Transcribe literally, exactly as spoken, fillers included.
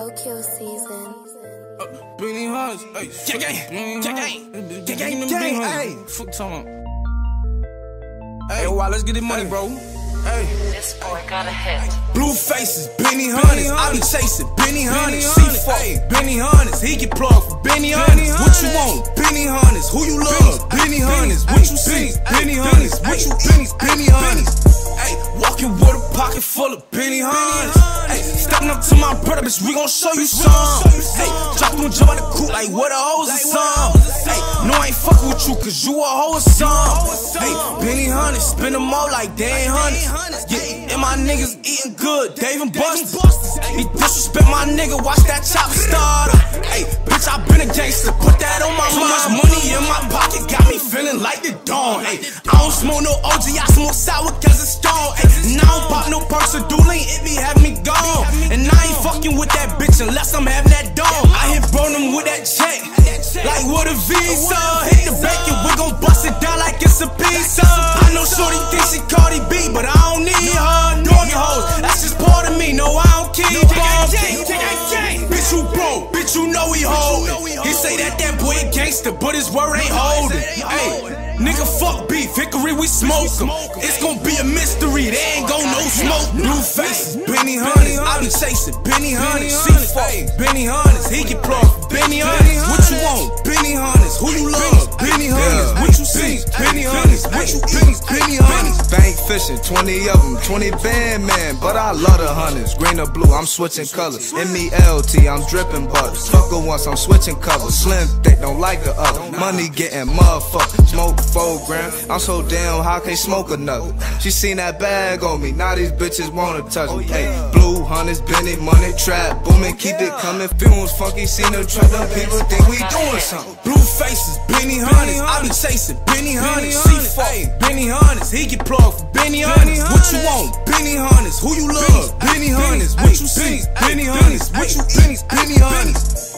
Tokyo season. Uh, Benny Hunters, hey, gang gang, gang gang, gang gang, gang, hey, fuck talking about. Hey, wow, let's get this money, bro. Hey, this boy got a hit. Blue faces, Benny Hunters, I be chasing Benny Hunters. C four, Benny Hunters, he get plugged for Benny Hunters. What you want? Benny Hunters, who you love? Benny Hunters, what you see? Benny Hunters, what you Benny? Benny Hunters. Hey, walking with a pocket full of Benny Hunters. Hey, stepping up to my brother, bitch, we gon' show you some. Hey, drop on jump out the coop like what a hoes or some. Hey, no, I ain't fucking with you, cause you a hoe or some. Hey, Benny Hunters, spin them all like they ain't hunters. Yeah, and my niggas eating good, Dave and Buster's. He disrespect my nigga, watch that chopper starter. Hey, bitch, I been a gangster, put that on my mind. Too much money in my pocket, got me feeling like the dawn. Hey, I don't smoke no O G, I smoke sour cause it's strong. Hey, and I don't pop no perks or dueling, it be having me gone. And I ain't fucking with that bitch unless I'm having that dome. I hit bro them with that check, like what a visa. Hit the bank and we gon' bust it down like it's a pizza. I know shorty thinks she Cardi B, but I don't need her. Doggy hoes, that's just part of me, no I don't keep on. Bitch you broke, bitch you know he holding. He say that that boy a gangster, but his word ain't holding. Hey, nigga fuck beef, Hickory we smoke him. It's gon' be a mystery, they ain't gon' no smoke. Blue faces, Benny Hunters, I be chasing Benny Hunters. C four, Benny Hunters, he get plugged for Benny Hunters. What you want? Benny Hunters, who you love? Benny Hunters, what you see? Benny Hunters, what you Benny? Benny Hunters. Bank fishing, twenty of them, twenty band man, but I love the hunters. Green or blue, I'm switching colors. M E L T, I'm dripping butter. Fuck her once, I'm switching covers. Slim, they don't like the other. Money getting motherfucker. Smoke four gram, I'm so damn high, can't smoke another. She seen that bag on me, now these bitches wanna touch me. Hey, blue hunters, Benny, money, trap, booming, keep it coming. Fumes funky, seen the truck, the people think we doing something. Blue faces, Benny Hunters, I be chasing Benny Hunters. C four, Benny Hunters, he get plugged for Benny Hunters. What you want? Benny Hunters, who you love? Benny Hunters, what you see? Benny Hunters, what you Benny? Benny Hunters.